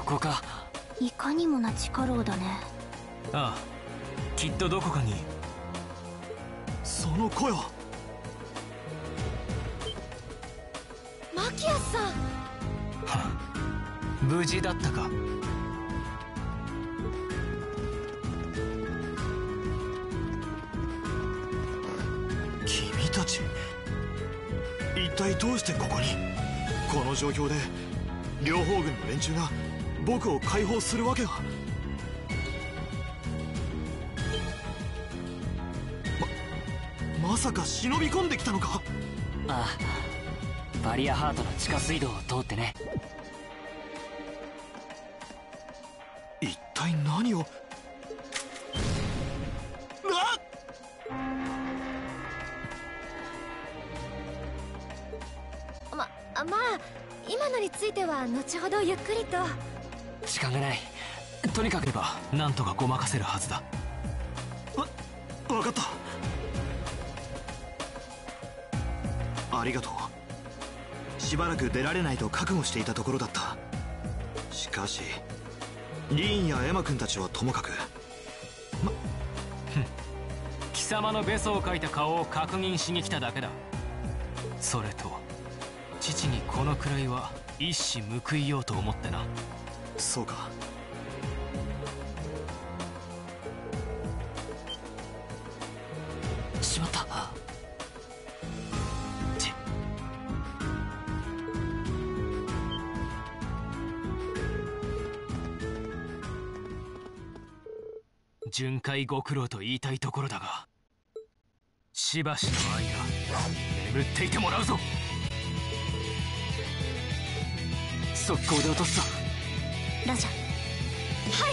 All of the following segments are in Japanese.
こか。 いかにもな地下牢だね。 ああ、きっとどこかに。 その声は。 マキアスさん。 無事だったか。 君たち一体どうしてここに。この状況で両方軍の連中が僕を解放するわけが。まさか忍び込んできたのか。 ああ、バリアハートの地下水道を通ってね。 一体何を。 まあ今のについては後ほどゆっくりと。 時間がない。とにかくばなんとかごまかせるはずだ。 分かった。ありがとう。しばらく出られないと覚悟していたところだった。しかしリーンやエマ君たちはともかく。 貴様のベソを描いた顔を確認しに来ただけだ。それと父にこのくらいは一矢報いようと思ってな。 そうか。 しまった。巡回ご苦労と言いたいところだが、しばしの間眠っていてもらうぞ。速攻で落とすぞ。 ラジャ。 はい。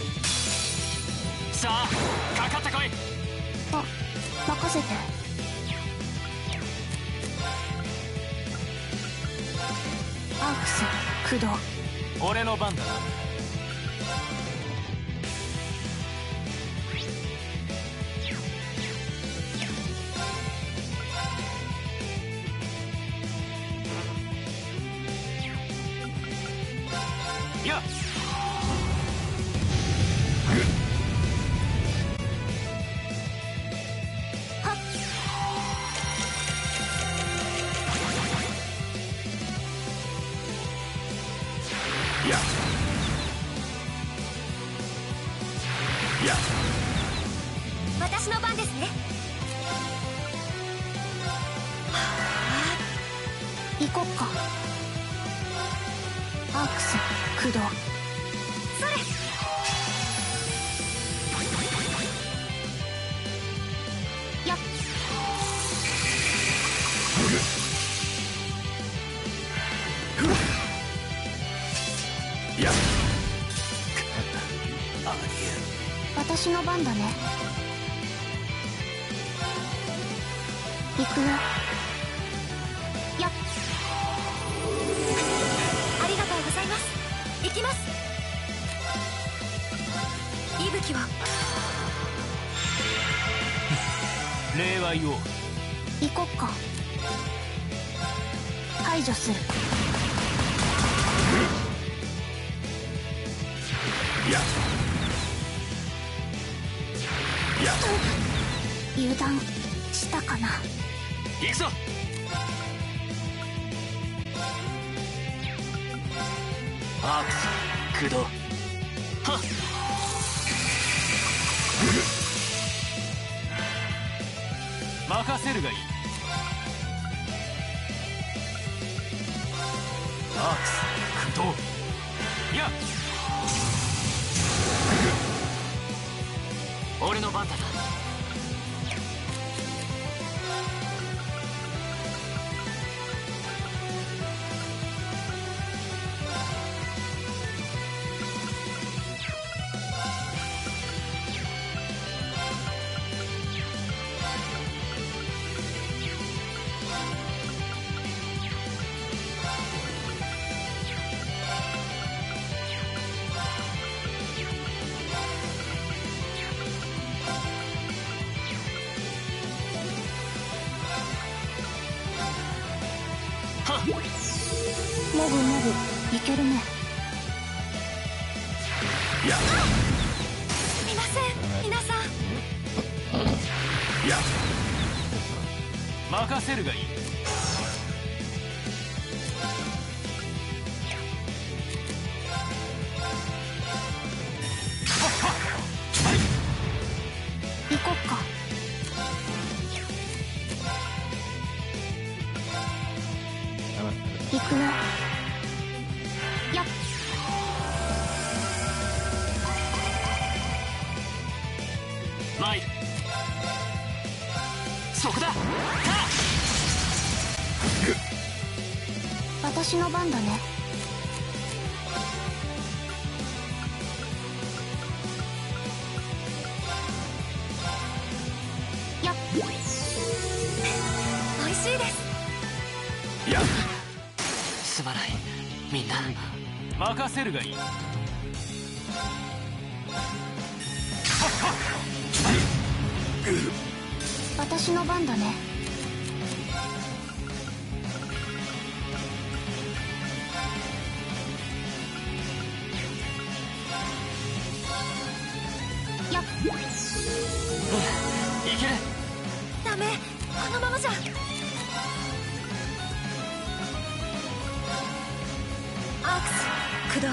さあかかってこい。 任せて。アークス駆動。 俺の番だな。やっ私の番ですね。 行こっか。アークス駆動。 それ。 やっ。 やっ。 私の番だね。行くよ。やっ。 ありがとうございます。行きます。息吹は礼は言おう。 行こっか。排除する。 やっ。 油断したかな。 行くぞ。アークス駆動。はっ。任せるがいい。アークス駆動。やっ。俺の番だな。 モグモグいけるね。 すみません皆さん。 任せるがいい。 行こっか。行くよ。やっ。 参る。そこだ。 私の番だね。やっ。 美味しいです。 すまないみんな。 任せるがいい。 私の番だね。やっ。 いける。 ダメ、このままじゃ。アークス駆動。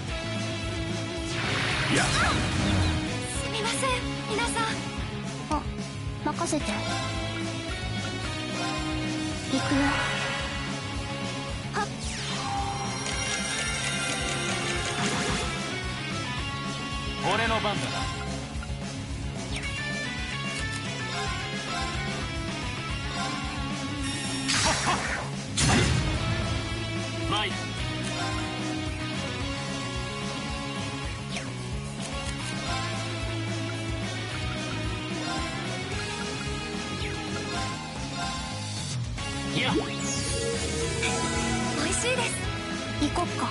すみません皆さん。 あ、任せて。行くよ。はっ。 俺の番だな。参る。いや、 美味しいです。 行こっか。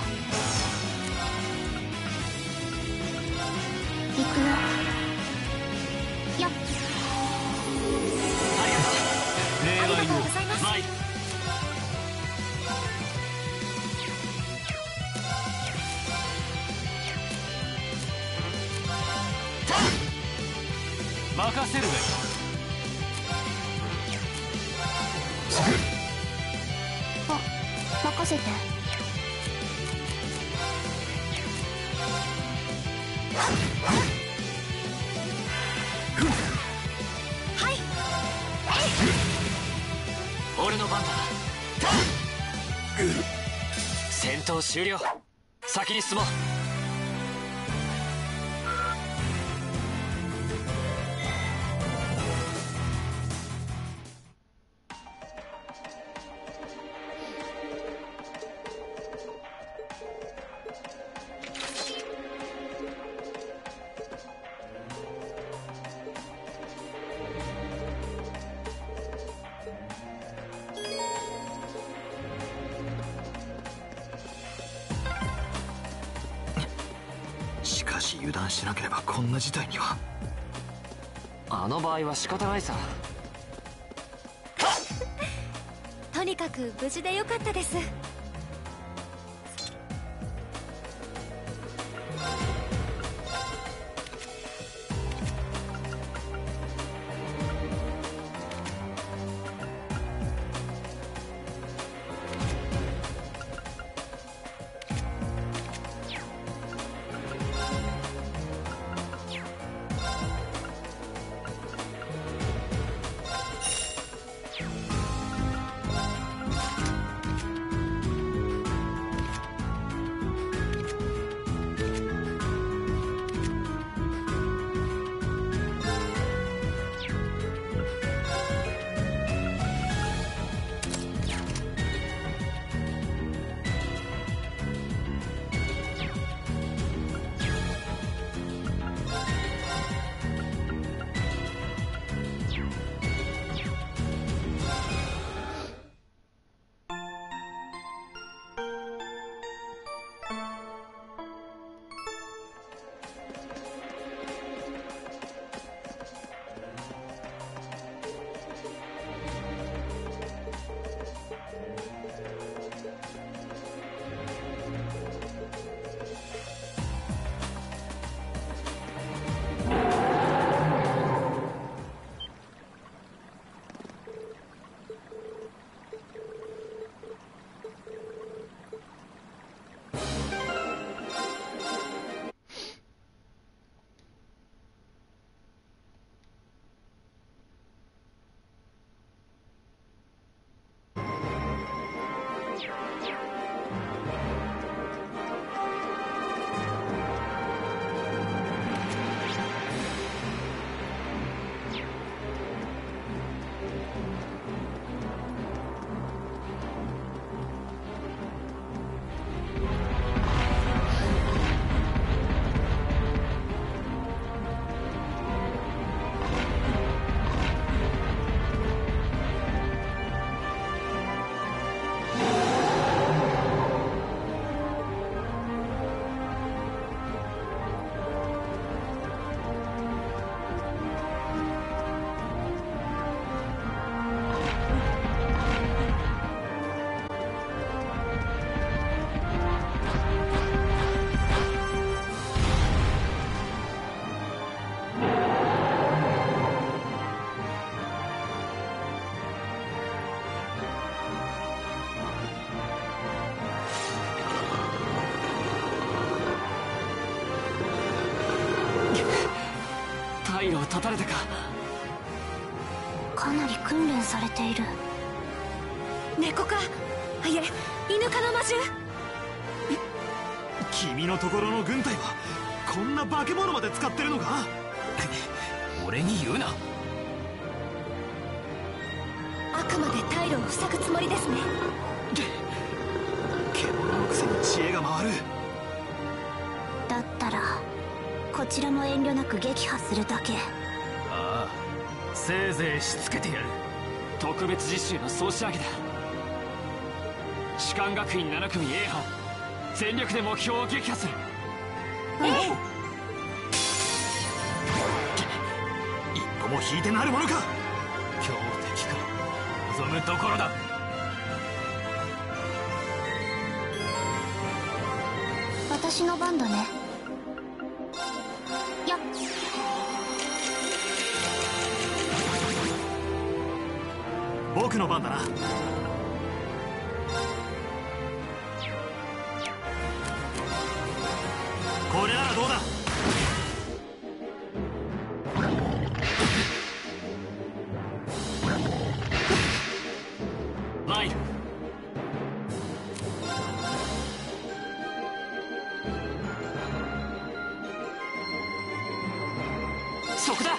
行くよ。やっ。 ありがとう。礼は言おう。 ありがとうございます。 参る。任せるがいい。 あ、任せて。 はい。 俺の番だ。戦闘終了。先に進もう。 しかし油断しなければこんな事態には。 あの場合は仕方ないさ。 とにかく無事でよかったです。 立たれたか。 かなり訓練されている。 猫か、いえ犬科の魔獣。 君のところの軍隊はこんな化け物まで使ってるのか。 俺に言うな。 あくまで退路を塞ぐつもりですね。 獣のくせに知恵が回る。 だったらこちらも遠慮なく撃破するだけ。 ああ、せいぜいしつけてやる。 特別実習の総仕上げだ。士官学院7組 A 班、全力で目標を撃破する。 一歩も引いてなるものか。 強敵か、望むところだ。 私の番だね。やっ。 僕の番だな。これならどうだ。 マイル。そこだ。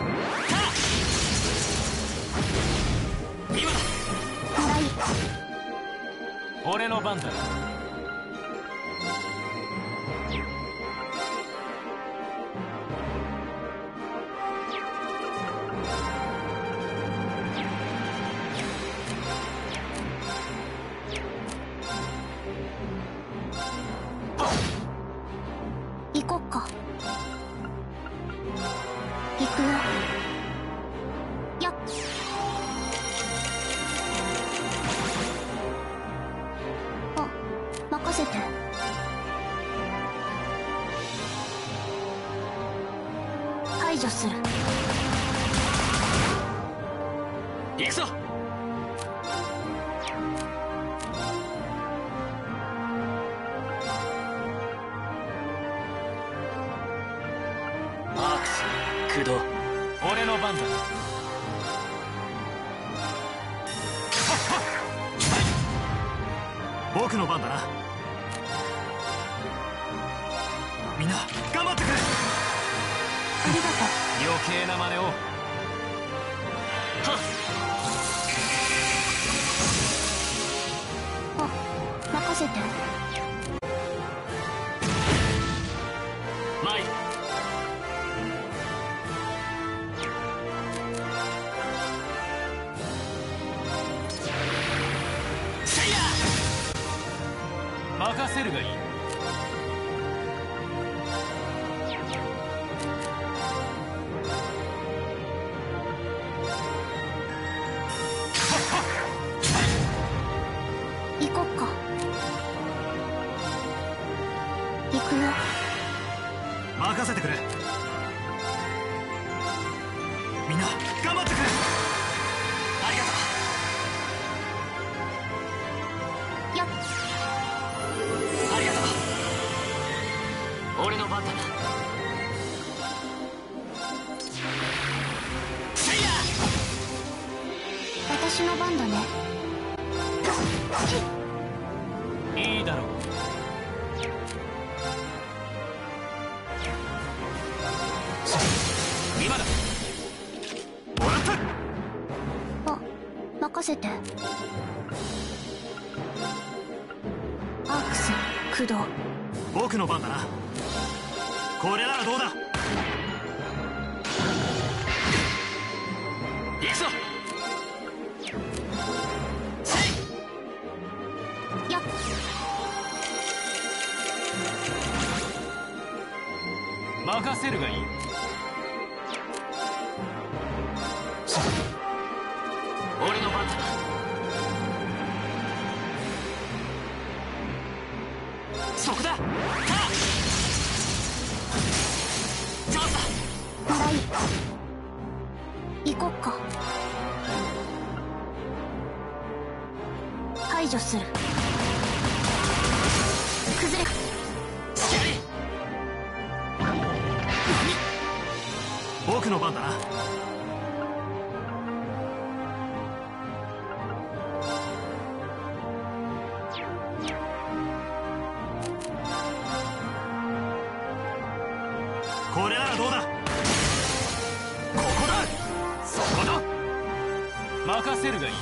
今だ。 はい。 俺の番だ。 行こっか。行くよ。やっ。あ、任せて。排除する。 行くぞ。アークス、駆動。 俺の番だ。 僕の番だな。みんな頑張ってくれ。 ありがと余計な真似を。 はっ。 う。あ、任せて。 マイル。せいや。 任せるがいい。 行こっか。行くよ。 任せてくれ。みんな頑張ってくれ。 ありがとやっ。 う。ありがとう。俺の番だな。せいや。 私の番だね。 いいだろう。今だ。 もらった。 あ、任せて。アークス、駆動。 僕の番だな。これならどうだ。 行くぞ。 やっ。 任せるがいい。 俺の番だな。そこだ。チャンスだ。 はい。行こっか。排除する。崩れ。 スキャリー。 僕僕の番だな。これならどうだ。ここだ。 そこだ。任せるがいい。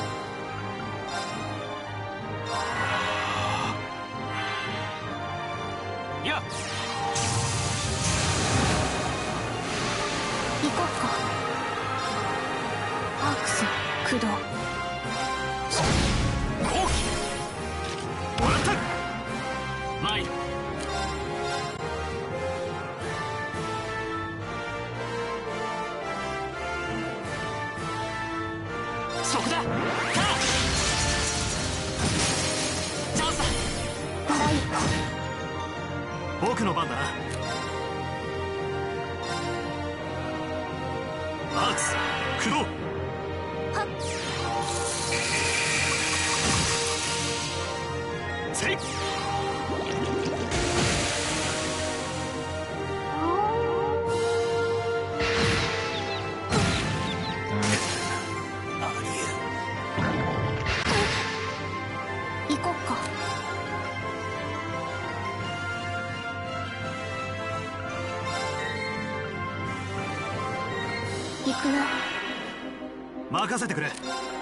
やっ行こっか。アークス駆動。 後期もらった。 参る。そこだ。さあチャンスだ。 もらい。 僕の番だな。アークス駆動。 はっ。 せい。 行こっか。行くよ。 任せてくれ。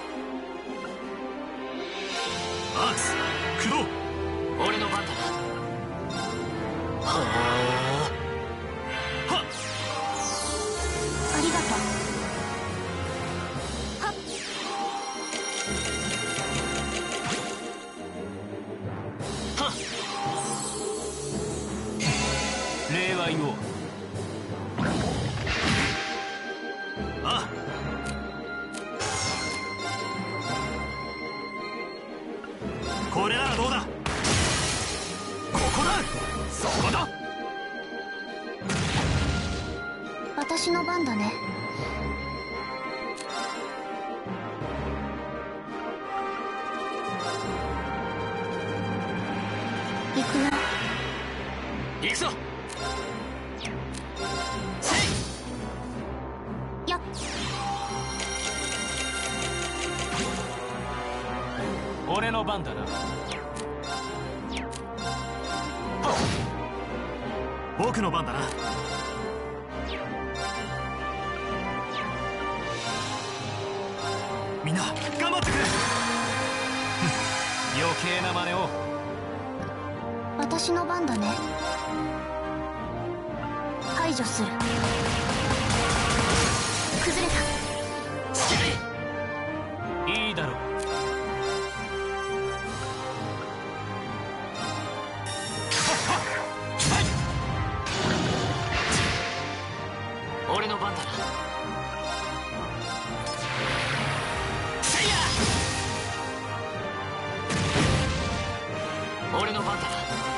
アークス駆動。 俺の番だな。ははっ。 ありがとう。はっ。 あはっ。 礼は言おう。 ああ。これならどうだ。ここだ。 そこだ。 私の番だね。行くよ。 行くぞ。 やっ。 俺の番だな。 僕の番だな。みんな頑張ってくれ。 余計な真似を。 私の番だね。排除する。崩れた。 いいだろう。 俺の番だな。せいや。俺の番だな。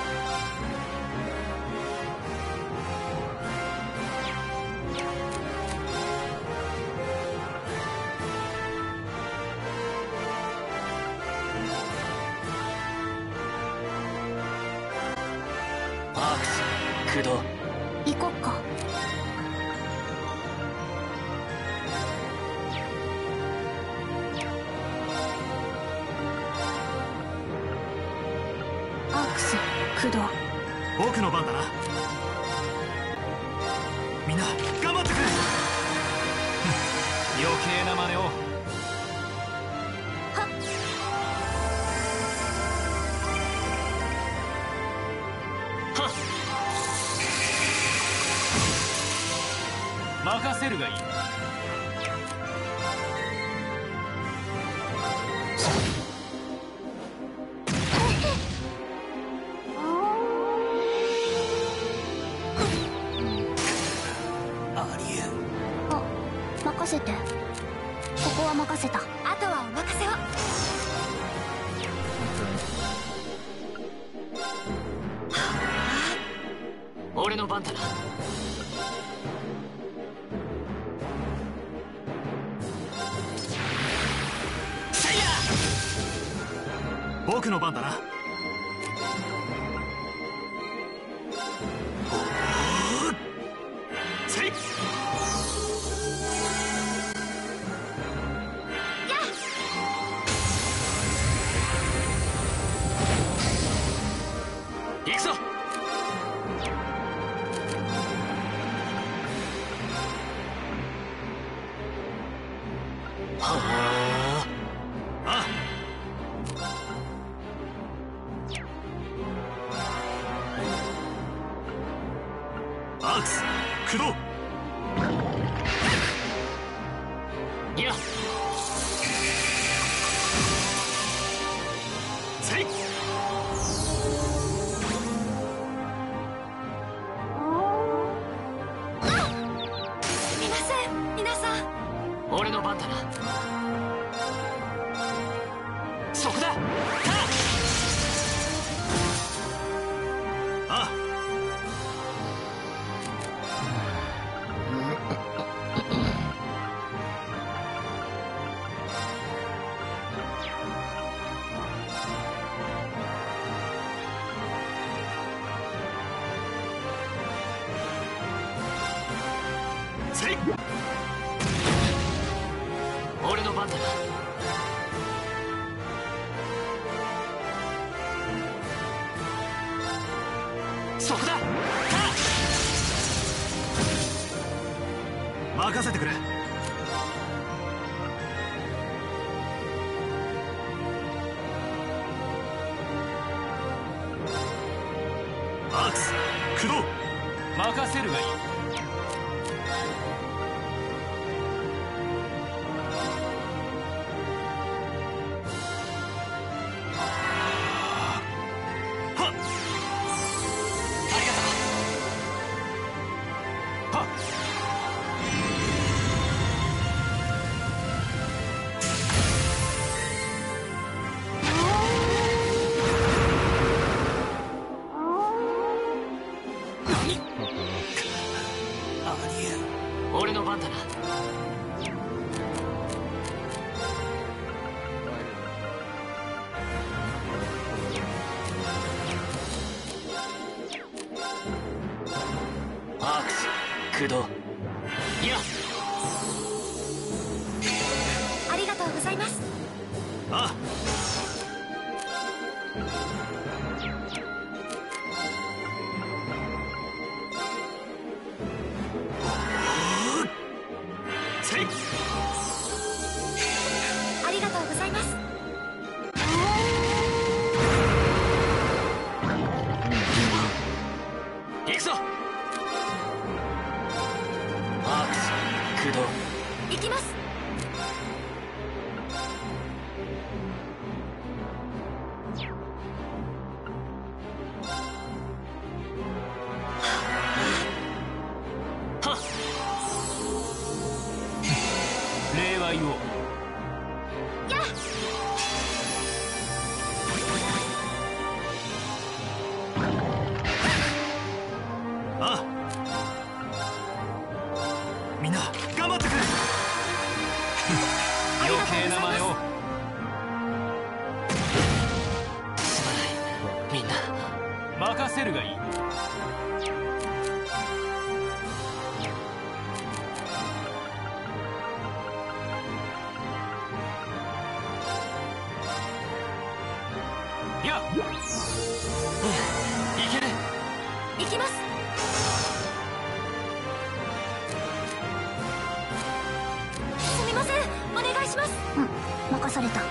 アークス駆動。 行こっか。アークス駆動。 僕の番だな。みんな頑張ってくれ。 余計な真似を。 はっ。 はっ。 任せるがいい。 ありえん。 あ、任せて。ここは任せた。 あとはお任せを。 俺の番だな。せいや。 僕の番だな。せい。 行くぞ。 はあ。あアークス駆動。 いやせい。 すみません皆さん。 俺の番だな。そこだ。 あせい。 俺の番だな。そこだ。 任せてくれ。アークス駆動。 任せるがいい。 はっ。 ありがとう。 はっ。 俺の番だな。アークス駆動。いやありがとうございます。 あせい。 ありがとうございます。 行くぞ。アークス駆動。 行きます。 はっ。 礼は言おう。 やっ。 あみんな頑張ってくれ。 余計な真似を。 すまないみんな。 任せるがいい。いや、 いける。 行きます。すみませんお願いします。 うん任された。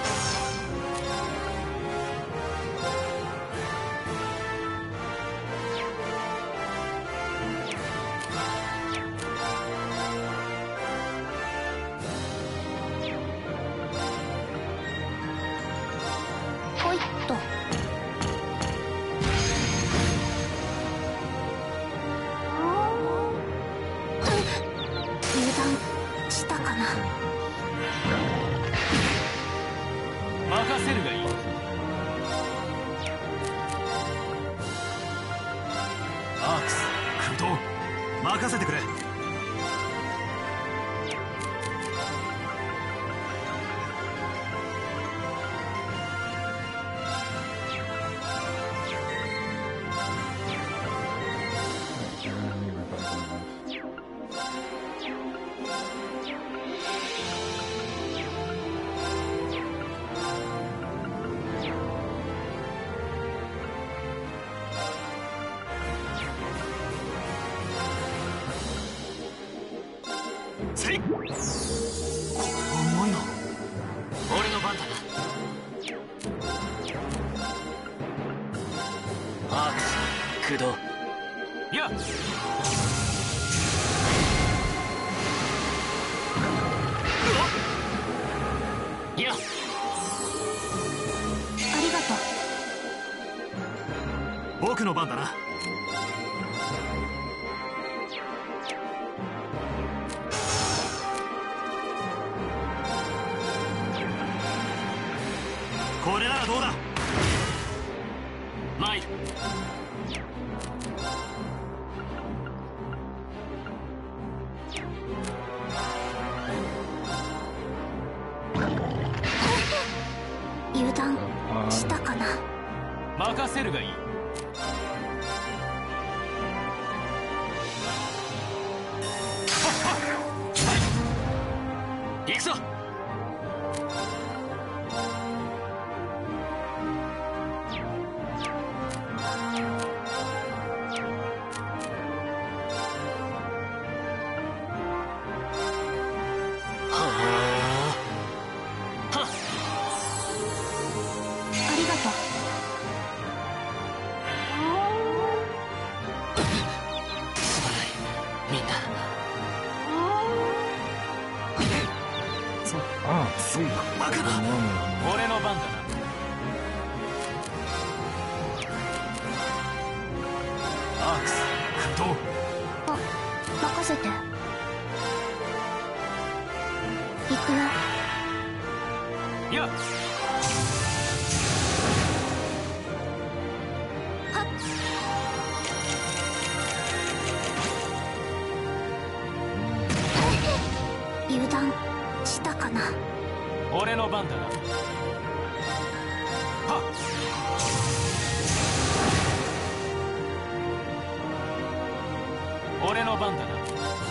ほいっと。油断したかな。 任せるがいい。 アークス駆動。任せてくれ。 せい。これはうまいな。 俺の番だな。アークス駆動。 やっいや、 ありがとう。 僕の番だな。これならどうだ。 参る。 油断したかな。 任せるがいい。 行くぞ。 ありがとう。 すまないみんな。 そんなバカな。 俺の番だな。アークス駆動。 あ、任せて。行くよ。 やっはっ。油断したかな。 俺の番だな。はっ俺の番だな。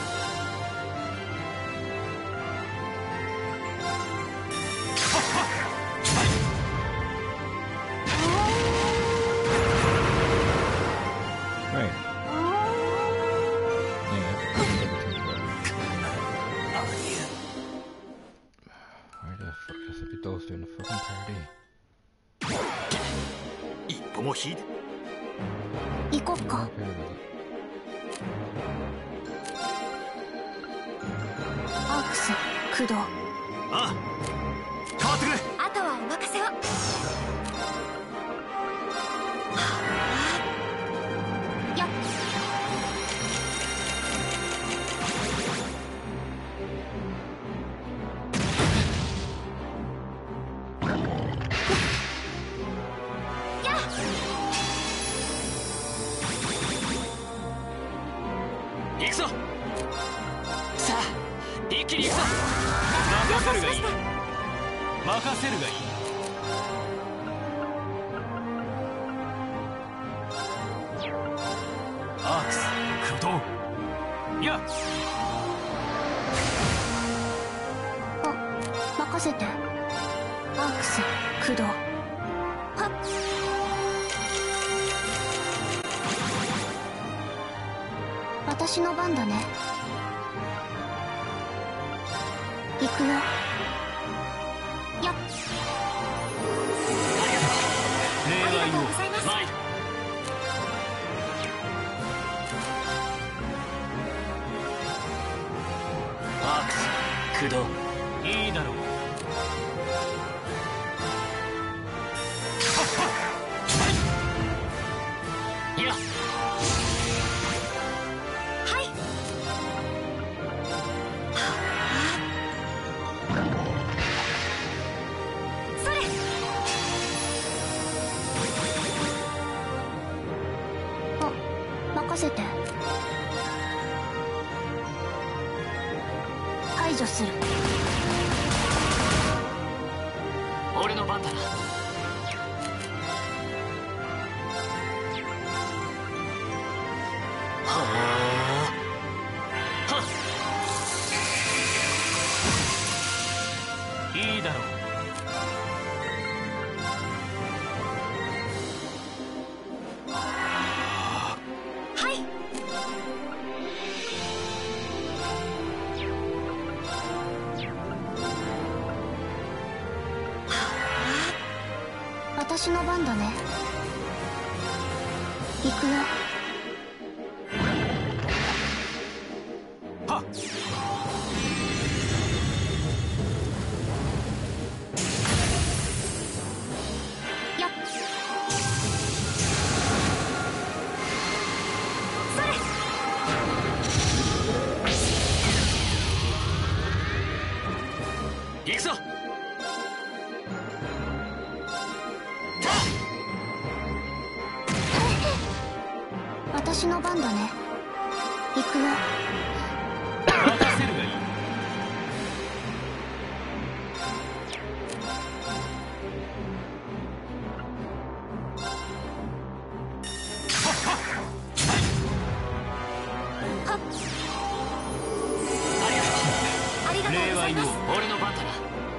Right. Yeah, why the fuck is the Beatles doing a fucking party? 一歩も引いて。 行こっか。 Okay, アークス駆動。 ああ、変わってくれ。 あとはお任せを。 やっ。 行くぞ。さあ一気に行くぞ。 任せるがいい。任せるがいい。アークス駆動。やっあ、任せて。アークス駆動。はっ。私の番だね。行くよ。やっ。 礼は言おう。 参る。アークス駆動。 いいだろう。 いや、 はい。それ。 あ、任せて。排除する。 俺の番だな。はあ。はっ。 いいだろう。 はい。 私の番だね。行くよ。 はっ。 やっ。 それ。 行くぞ。 私の番だね。行くよ。 任せるがいい。 はっ。 ありがとうございます。 俺の番だな。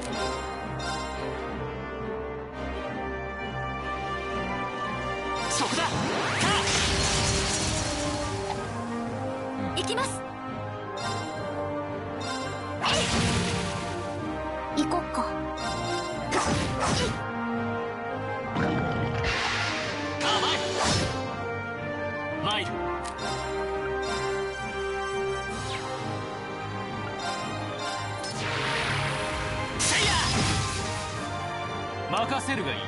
そこだ。 行きます。 行こっか。 マイル。せいや。 任せるがいい。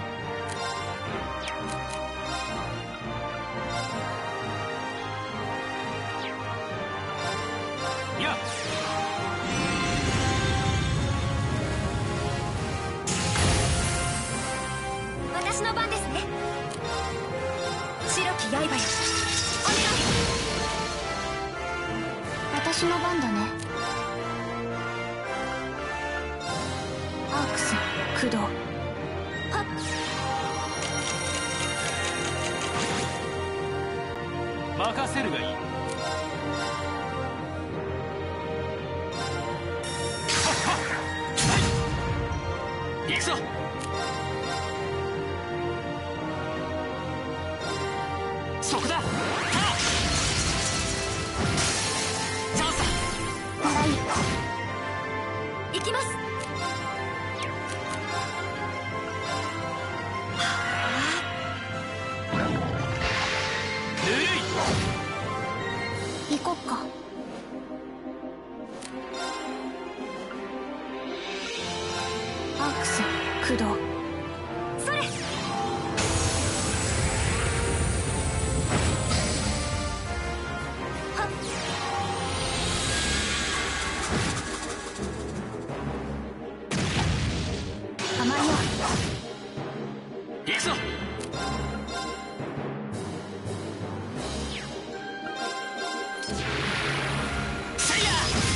いや。 私の番ですね。白き刃よ、お願い。 私の番だね。アークス駆動。はっ。 任せるがいい。 行くぞ。そこだ。チャンスだ。 はい。 行きます。 ぬるい。 行こっか。アークス駆動。 それ。 はっ。甘いよ。 行くぞ。せいや。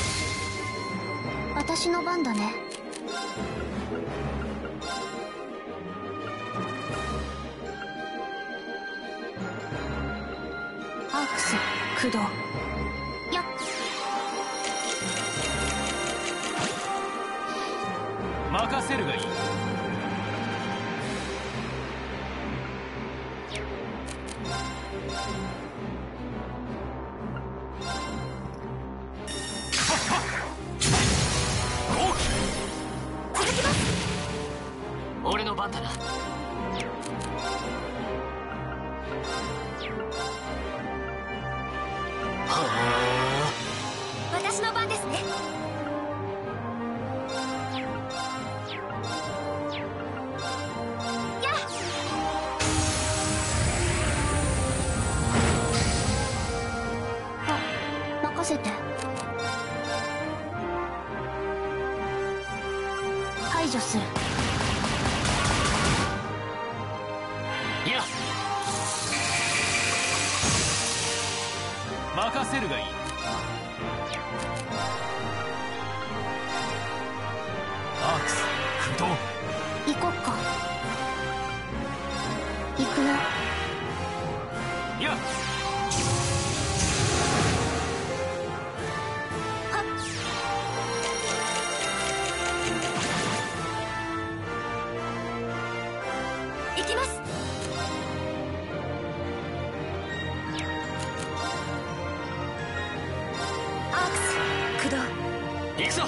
私の番だね。アークス駆動。やっ。 任せるがいい。 続きます。 俺の番だな。 私の番ですね。やっ。 あ、任せて。排除する。 いや。 任せるがいい。アークス駆動。 行こっか。行くよ。 いや。 はっ。 行きます。アークス駆動。 行くぞ。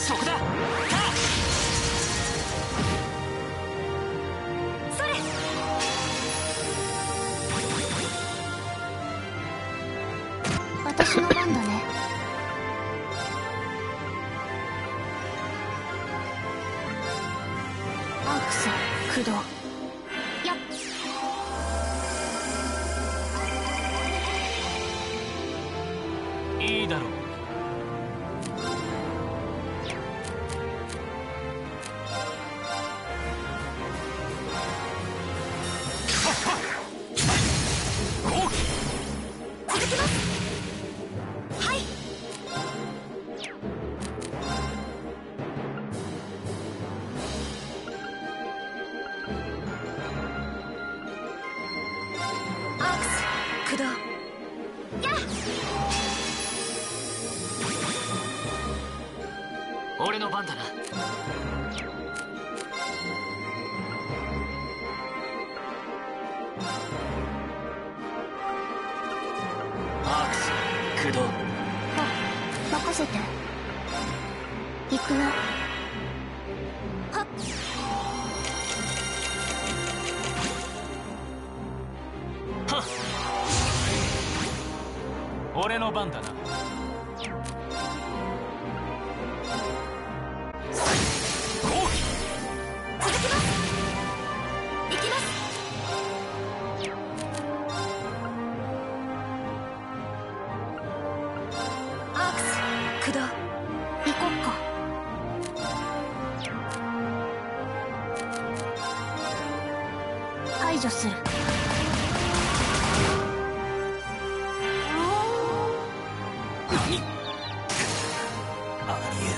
そこだ。 それ。 私の番だね。アークス駆動。やっ。 いいだろう。 俺の番だな。アークス駆動。 任せて。行くよ。はっ。 はっ。 俺の番だな。 排除する。 何？ありえ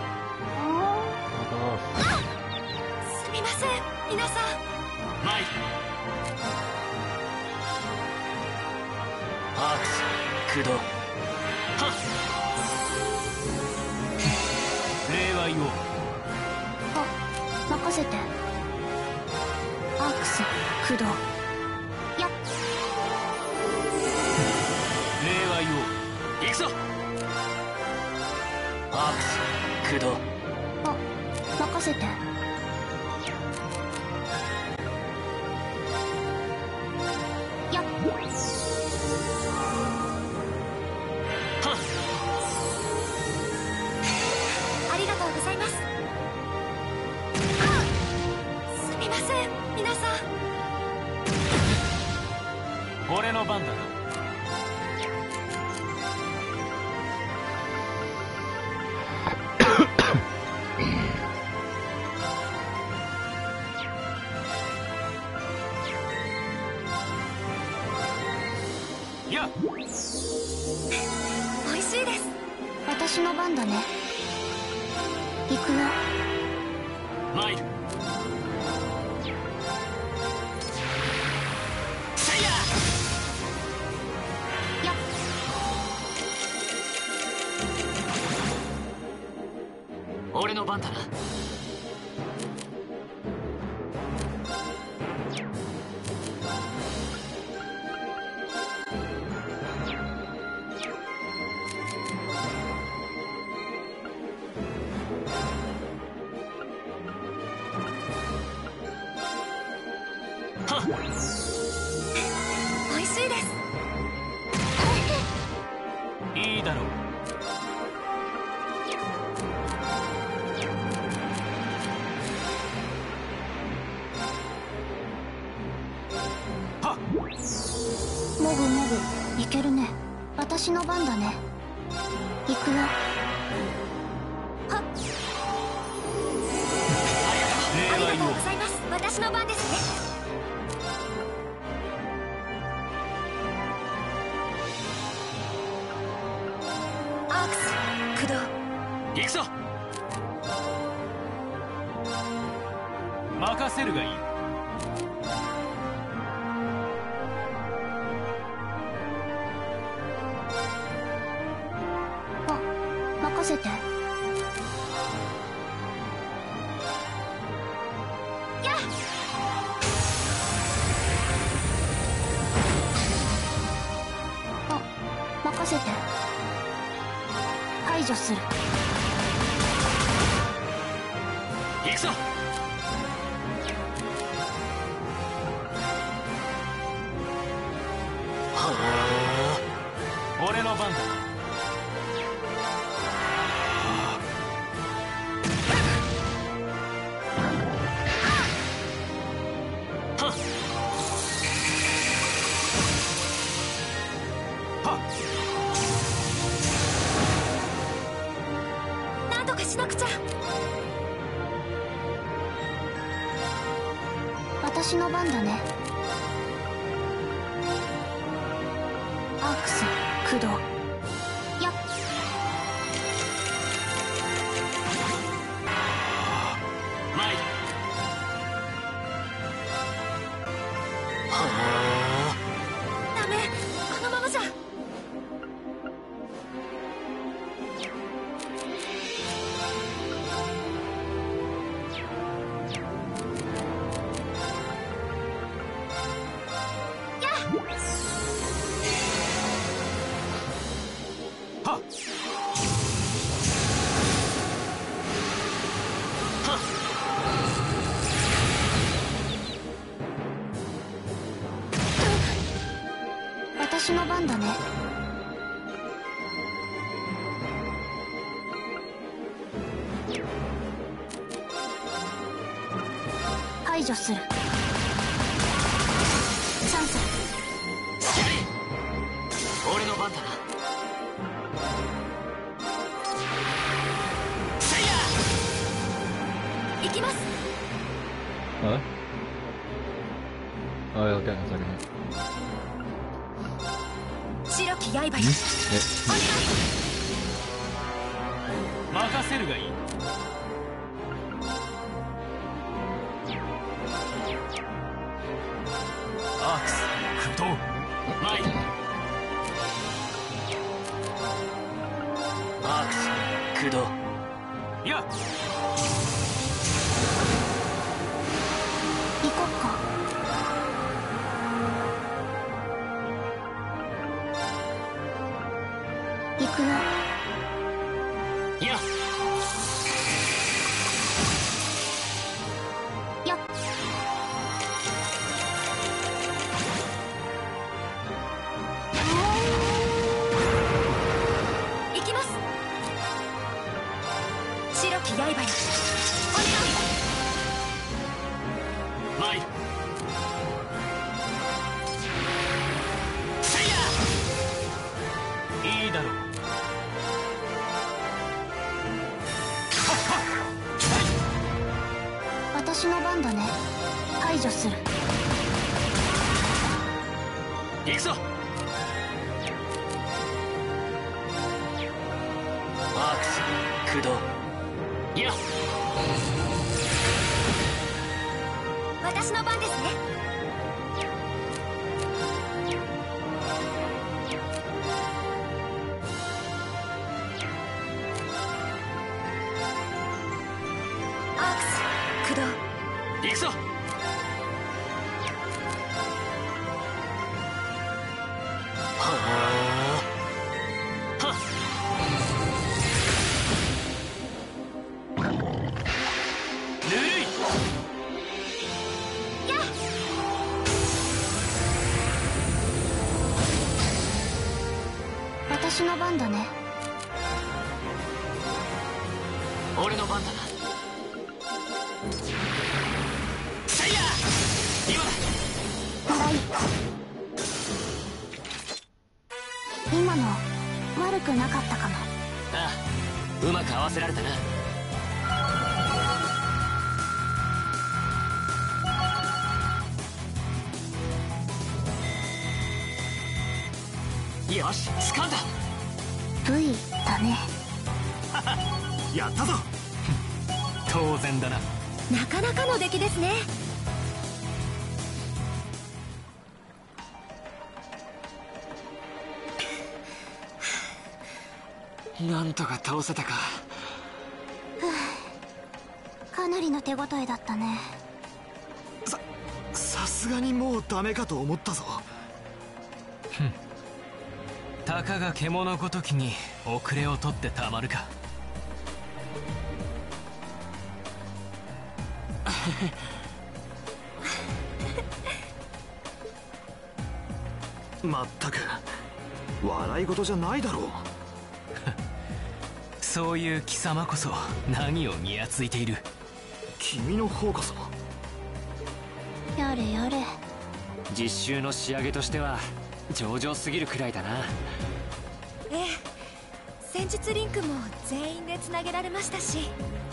すみません皆さん。 マイル。アークス駆動。はっ。 礼は言おう。 任せて。アークス駆動。やっ。 礼は言おう。 行くぞ。アークス駆動。 任せて。やっ。 はっ。 ありがとうございます。すみません皆さん。 俺の番だな。やっ。 美味しいです。 私の番だね。行くよ。 マイル。せいや。 やっ。 俺の番だな。はっ。 美味しいです。 いいだろう。はっ。 もぐもぐいけるね。私の番だね。行くよ。はっ。 礼ありがとうは言おう。 ございます。私の番ですね。アークス駆動。 行くぞ。 任せるがいい。 任せて。 やっ。 任せて。排除する。 行くぞ。 俺の番だな。 なんとかしなくちゃ。 私の番だね。アークス駆動。やっ。 マイ。 ダメ、このままじゃ。 私の番だね。排除する。チャンス。 しかり俺の番だな。せいや行きます。 Huh? Oh, he'll get in a second. 白き刃よ。お願い。 任せるがいい。アークス駆動。 マイ。アークス駆動。 やっ。 行こっか。行くよ。 やっ。 やっ。 行きます。白き刃よ。お願い。 マイ。せいやいいだろう。 私の番だね。排除する。 行くぞ。アークス駆動。やっ。 私の番ですね。アークス駆動。 行くぞ。はっ。ぬるい。 私の番だね。 俺の番だな。せいや今だ。 はい。今の悪くなかったかも。 ああ、うまく合わせられたな。よし、掴んだ。 V だね。 やったぞ。 当然だな。 なかなかの出来ですね。 なんとか倒せたか。 かなりの手応えだったね。 さすがにもうダメかと思ったぞ。 たかが獣ごときに遅れを取ってたまるか。 まったく笑い事じゃないだろう。 そういう貴様こそ何をにやついている。 君の方こそ。 やれやれ。 実習の仕上げとしては上々すぎるくらいだな。 ええ、戦術リンクも全員でつなげられましたし。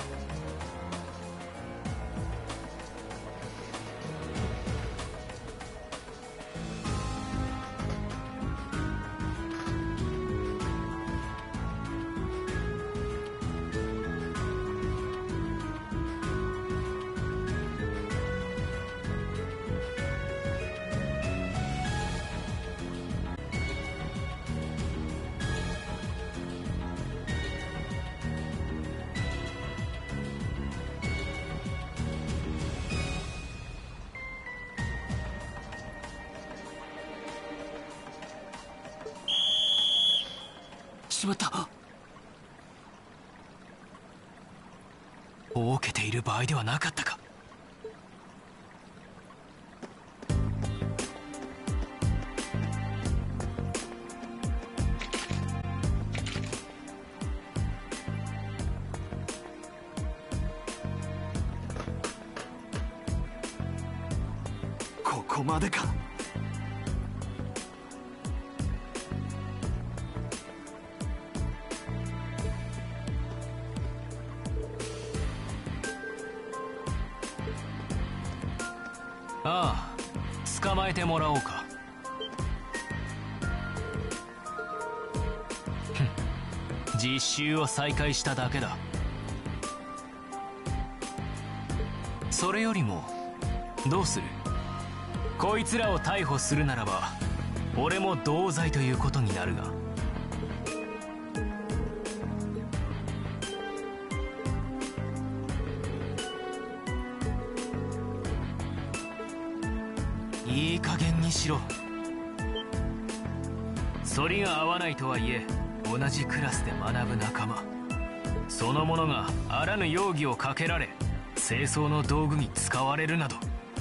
しまった。 おうけている場合ではなかったか。 ここまでか。 ああ、捕まえてもらおうか。実習を再開しただけだ。それよりもどうする？こいつらを逮捕するならば俺も同罪ということになるが。いい加減にしろ。反りが合わないとはいえ同じクラスで学ぶ仲間そのものがあらぬ容疑をかけられ清掃の道具に使われるなど、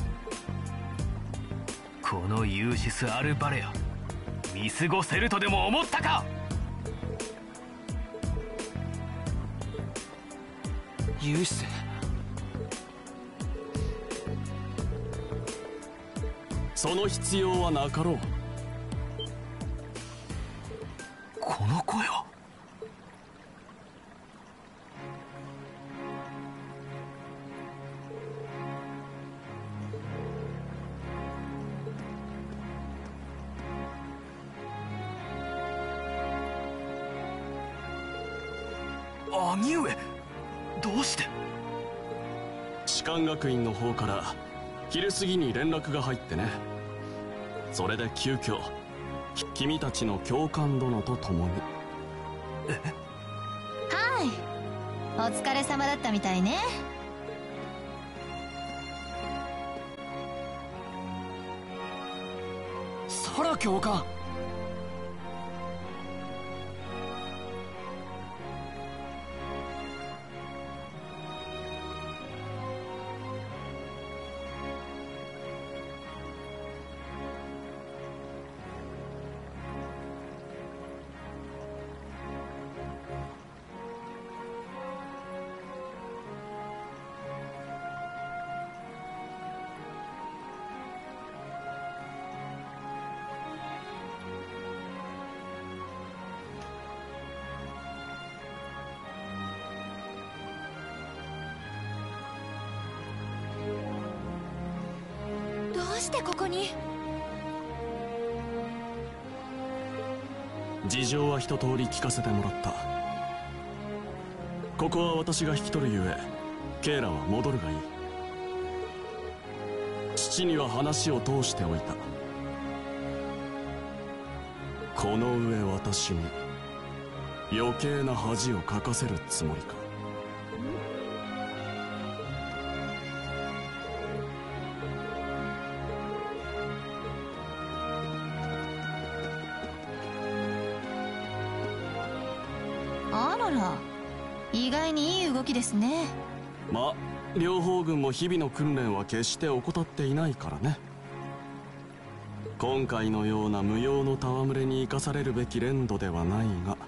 このユージス・アルバレア見過ごせるとでも思ったか。 ユーシス、 その必要はなかろう。 この声は。兄上、どうして？ 士官学院の方から昼過ぎに連絡が入ってね。それで急遽君たちの教官殿と共に。 はい、お疲れ様だったみたいね。 サラ教官。 どうしてここに？ 事情は一通り聞かせてもらった。ここは私が引き取るゆえケイラは戻るがいい。父には話を通しておいた。この上私に余計な恥をかかせるつもりか。 あらら、意外にいい動きですね。 まあ両方軍も日々の訓練は決して怠っていないからね。今回のような無用の戯れに生かされるべき連度ではないが、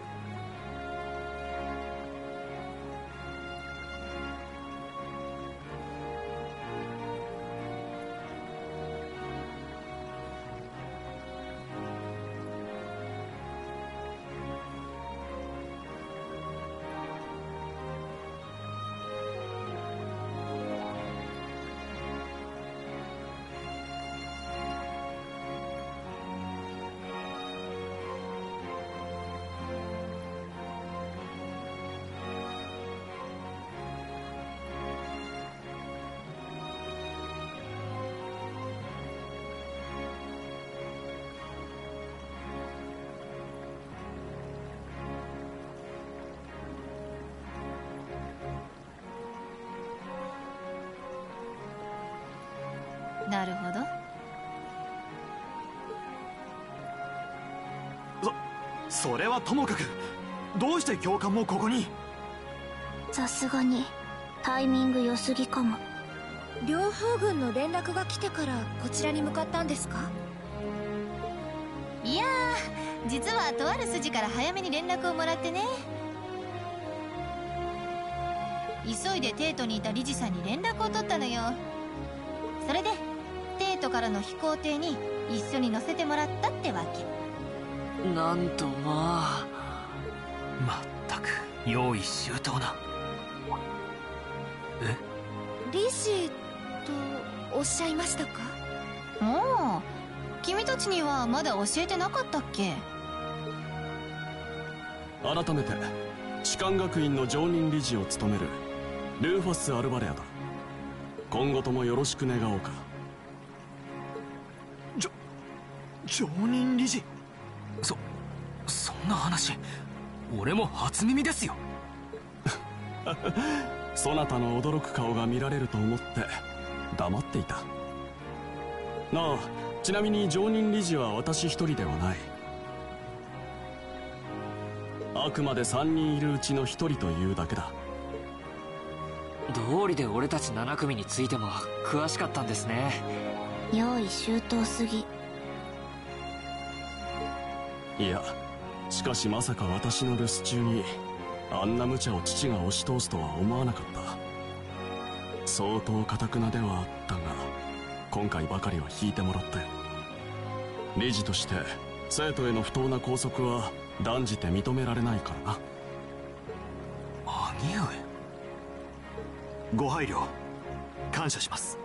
なるほど。 それはともかく、どうして教官もここに？ さすがにタイミング良すぎかも。 両方軍の連絡が来てからこちらに向かったんですか？ いやー、実はとある筋から早めに連絡をもらってね。急いでテートにいた理事さんに連絡を取ったのよ。それでテートからの飛行艇に一緒に乗せてもらったってわけ。 なんとまあ、 まったく用意周到な。 理事とおっしゃいましたか？ おお、君たちにはまだ教えてなかったっけ？ 改めて士官学院の常任理事を務めるルーファス・アルバレアだ。今後ともよろしく願おうか。 常任理事？ そんな話俺も初耳ですよ。 そなたの驚く顔が見られると思って黙っていた。なあ、ちなみに常任理事は私一人ではない。あくまで3人いるうちの1人というだけだ。 道理で俺たち7組についても詳しかったんですね。 用意周到すぎ。 いや、しかしまさか私の留守中にあんな無茶を父が押し通すとは思わなかった。相当堅くなではあったが、今回ばかりは引いてもらったよ。理事として生徒への不当な拘束は断じて認められないからな。 兄上、 ご配慮感謝します。